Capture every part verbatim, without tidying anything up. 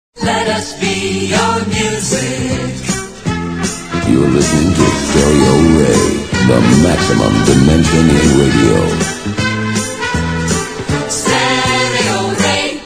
Let us be your music. You're listening to Stereo Ray, the maximum dimension in radio. Stereo Ray.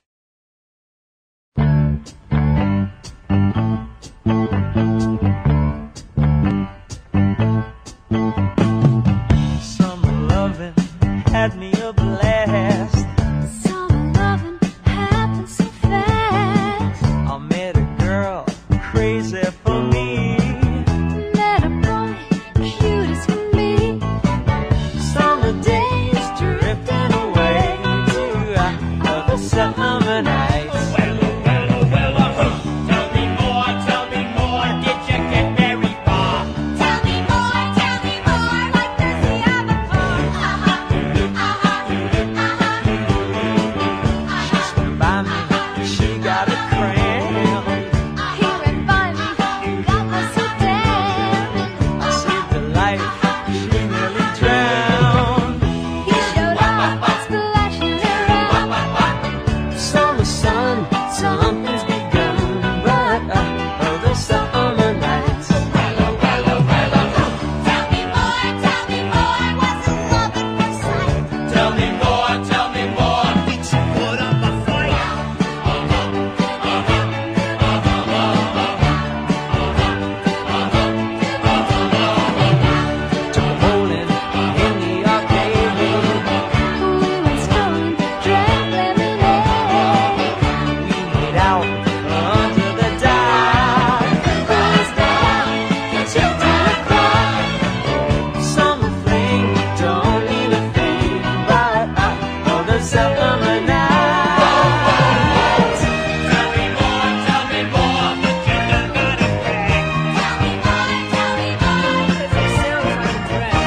Summer loving had me a blast. Summer loving happened so fast. I met a girl crazy for me. Met a boy cute as can be. Summer days drifting away to other summer nights. Well, well, well, uh, tell me more, tell me more. Did you get very far? Tell me more, tell me more. What does he have before? Uh-huh, uh-huh, uh-huh. She stood by me, she got a cramp. He ran by me, got me so damn. I saved her life, she nearly drowned. He showed up, splashing around. Summer sun, something's begun, but uh, other summer nights. Well, well, well, uh, Tell me more, tell me more. What's the love at first sight? tell me more, tell me more. Did you put up a fight? Took a bowling in the arcade. We went strolling, drank lemonade. We made out under the dark. Closed down, Till ten o'clock. Summer fling don't mean a thing, but uh, other summer nights. Tell me more, tell me more. But you done got a crack. tell me more, tell me more. 'Cause it sounds like a drag.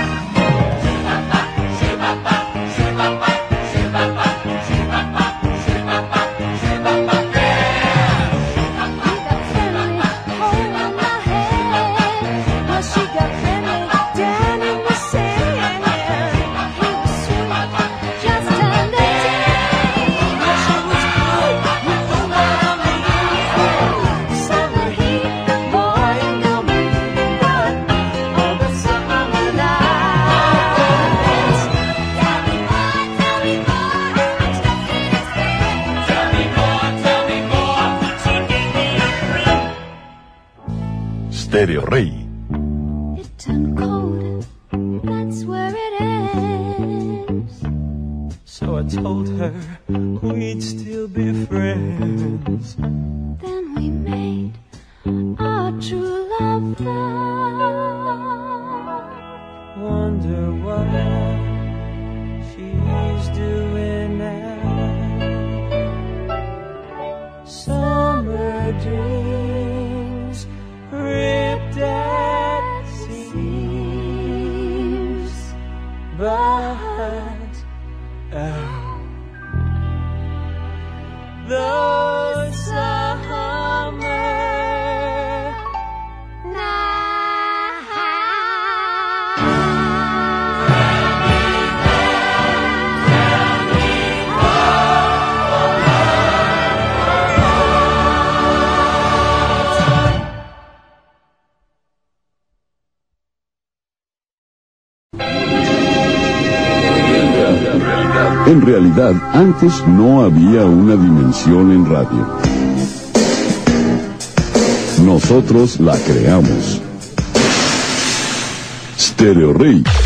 He got friendly, holding my hand. Well, she got friendly, down in the sand. He was sweet, just under ten. She was good with the love of me. Summer heat, boy, you know me. But Other summer nights. tell me more, tell me more. I'm stuck in his head. Tell me more, tell me more. So give me a ring. Stereo Rey. It turned cold, that's where it ends. So I told her we'd still be friends. Then we made our true love vow. Wonder what she's doing now. Summer dreams ripped at seams, but oh, those summer En realidad, antes no había una dimensión en radio. Nosotros la creamos. Stereo Rey.